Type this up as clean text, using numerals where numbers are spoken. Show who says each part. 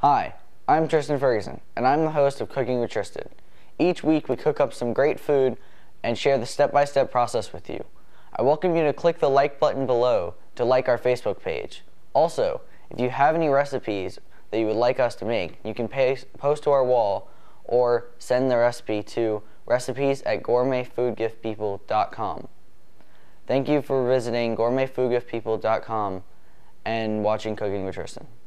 Speaker 1: Hi, I'm Tristan Ferguson, and I'm the host of Cooking with Tristan. Each week we cook up some great food and share the step-by-step process with you. I welcome you to click the like button below to like our Facebook page. Also, if you have any recipes that you would like us to make, you can post to our wall or send the recipe to recipes@gourmetfoodgiftpeople.com. Thank you for visiting gourmetfoodgiftpeople.com and watching Cooking with Tristan.